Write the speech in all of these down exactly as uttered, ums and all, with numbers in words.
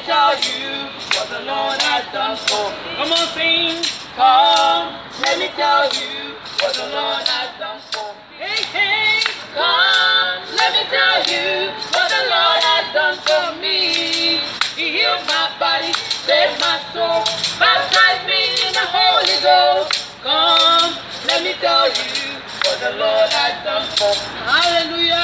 tell you what the Lord has done for me. Come on, sing. Come, let me tell you what the Lord has done for me. Hey, hey. Come, let me tell you what the Lord has done for me. He healed my body, saved my soul, baptized me in the Holy Ghost. Come, let me tell you what the Lord has done for me. Hallelujah.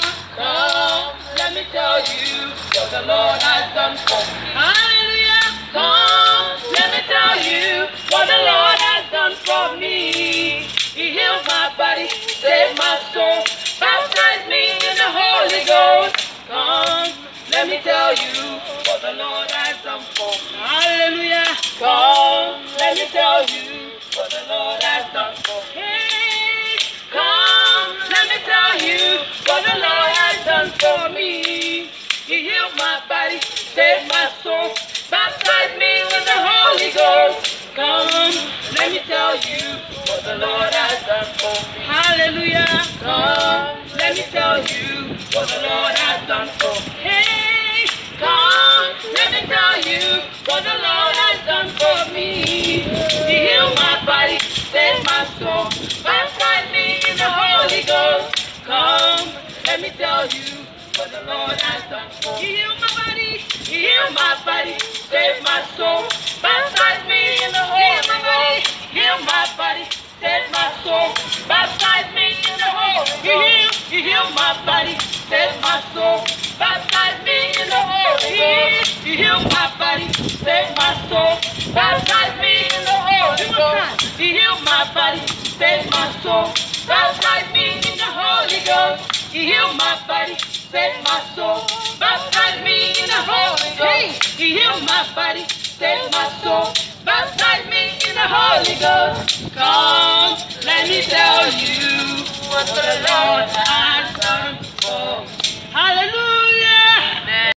Come, let me tell you what the Lord has done for me. Hallelujah. Come, let me tell you what the Lord has done for me. He healed my body, saved my soul, baptized me in the Holy Ghost. Come, let me tell you what the Lord has done for me. Hallelujah. Come, let me tell you what the Lord has done for me. Hey, come, let me tell you what the Lord has done for me. He healed my body, saved my soul, baptized me with the Holy Ghost. Come, let me tell you what the Lord has done for me. Hallelujah. Come, let me tell you what the Lord has done for me. Hey, come, let me tell you what the Lord has done for me. He healed my body, saved my soul, baptized me in the Holy Ghost. Come, let me tell you what the Lord has done for me. He healed my body, He healed my body, saved my soul, baptized me in the Holy Ghost. Healed my body, saved my soul, baptized me in the Holy Ghost. He healed, He healed my body, saved my soul, baptized me in the Holy Ghost. He healed my body, saved my soul, baptized me in the Holy Ghost. He healed my body, saved my soul, baptized me in the Holy Ghost. He healed my body, saved my soul, baptized me in the Holy Ghost. He healed my body, saved my soul, baptized me in the Holy Ghost. Come, let me tell you what the Lord has done for me. Hallelujah.